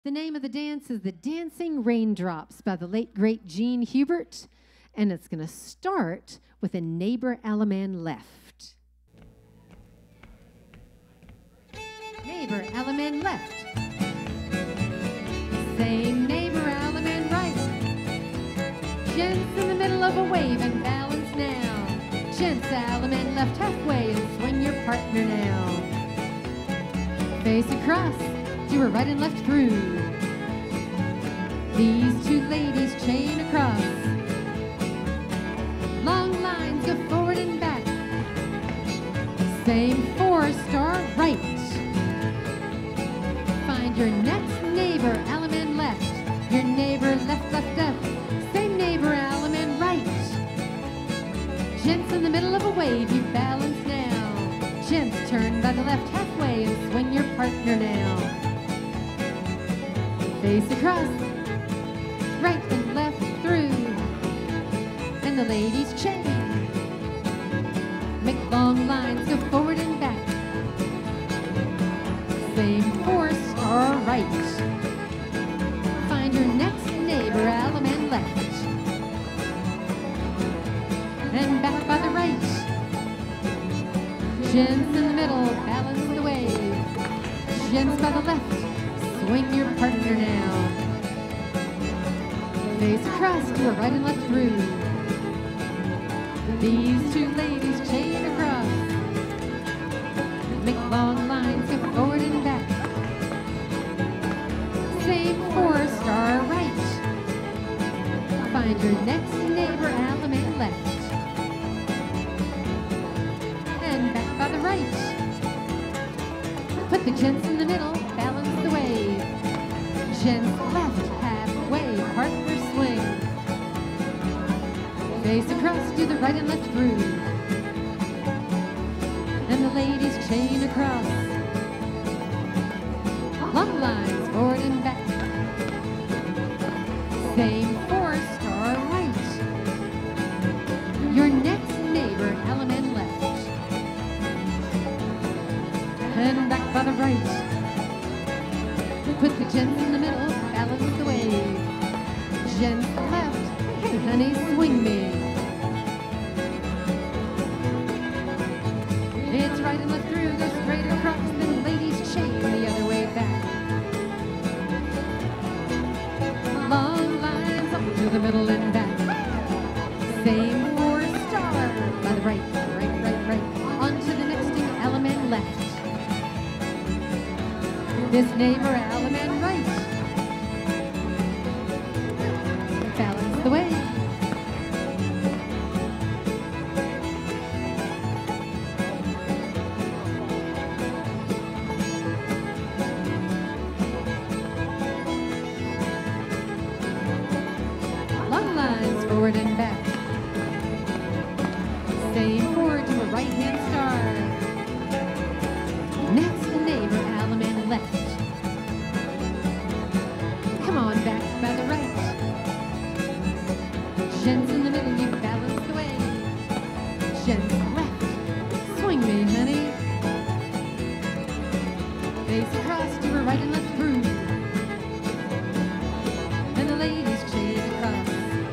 The name of the dance is the Dancing Raindrops by the late, great Hubert, and it's going to start with a neighbor Alaman left. Neighbor Alaman left. Same neighbor Alaman right. Gents in the middle of a wave and balance now. Gents Alaman left halfway and swing your partner now. Face across, do a right and left through. These two ladies chain across. Long lines go forward and back. Same four-star right. Find your next neighbor, Alaman left. Your neighbor left, left, left. Same neighbor, Alaman right. Gents in the middle of a wave, you balance now. Gents turn by the left halfway and swing your partner now. Face across, right and left through, and the ladies chain. Make long lines, go forward and back. Same four-star right. Find your next neighbor, Alaman left. And back by the right. Gents in the middle, balance the wave. Gents by the left, swing your partner now. Face across to a right and left through. These two ladies chain across. Make long lines, go forward and back. Same four-star right. Find your next neighbor, Alaman left. And back by the right. Put the gents in the middle, balance the wave. Gents left, halfway, partner swing. Face across, do the right and left through. And the ladies chain across. Long lines, forward and back. Same four-star right. Your next neighbor, Alaman left. And back by the right. Put the gents in the middle, balance the wave. Gents left, hey honey, swing me. It's right and left through, go straight across, then ladies chain the other way back. Long lines up to the middle and back. Same four-star by the right, right, right, right. On to the next thing, Alaman left. This neighbor, Alaman right. Balance the way. Long lines, forward and back. Same forward to a right-hand star. Next neighbor, Alaman left. Come on back by the right. Gents in the middle, you balance the way. Gents left, swing me, honey. Face across to a right and left through. And the ladies chain across.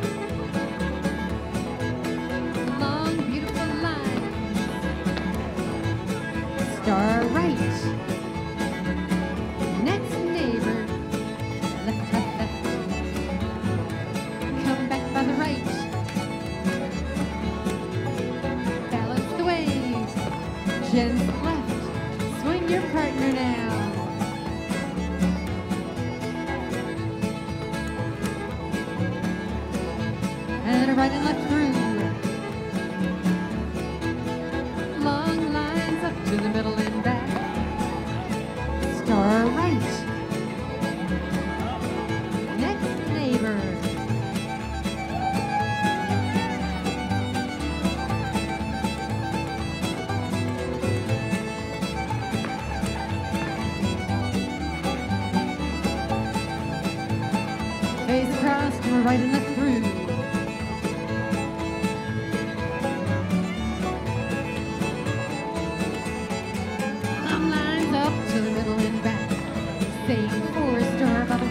Long, beautiful lines. Star right. Next neighbor, left, left, left. Come back by the right. Balance the wave. Gents left, swing your partner now. And a right and left through. Long lines up to the middle and back. Star right. Next neighbor. Face across to a right and left through. Long lines up to the middle and back. Same four-star by the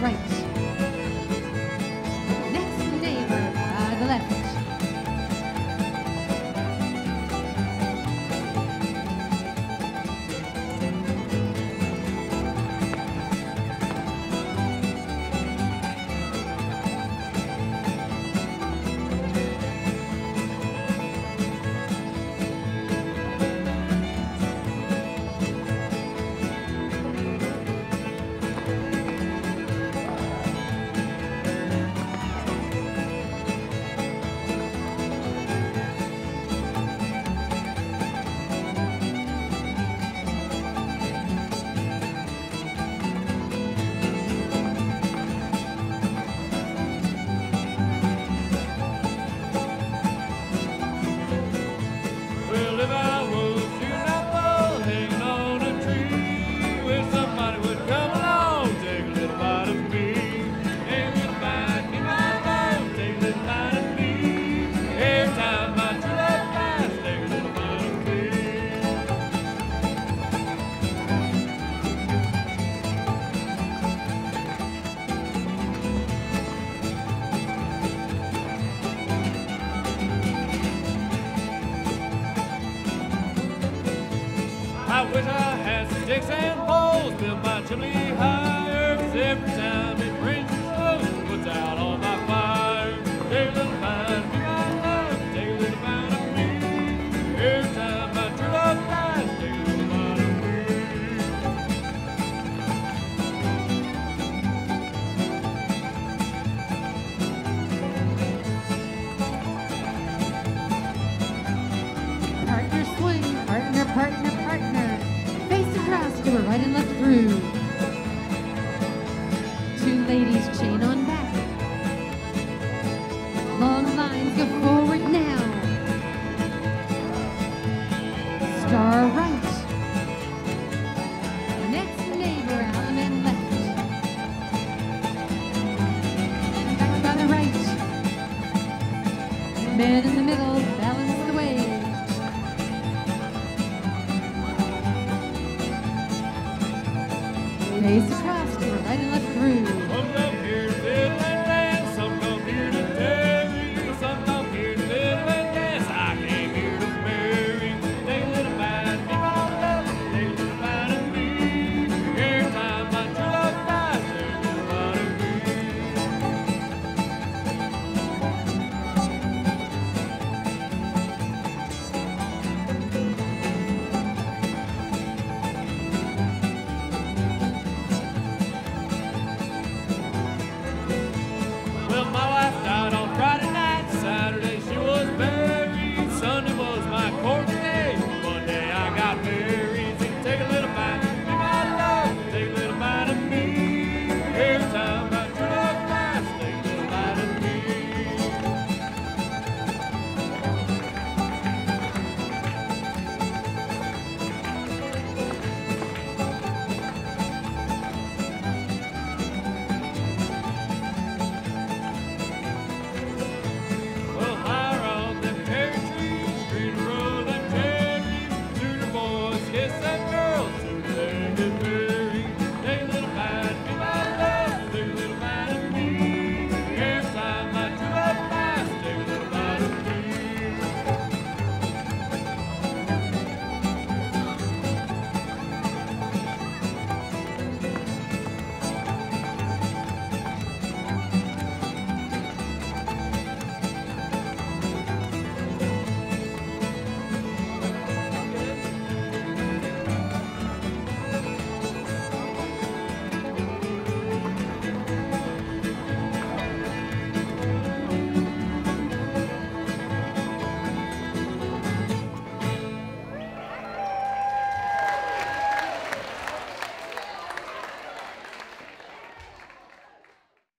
ladies chain on back. Long lines go forward now. Star right. Next neighbor, Alaman left. And back by the right. Man in the middle, balance the way. Face across, to right and left through. Some come here to fiddle and dance, some come here to tarry, some come here to fiddle and dance. I came here to marry. Take a little bite of me, my love, take a little bite of me. Every time my true love dies, take a little bite of me. Well, my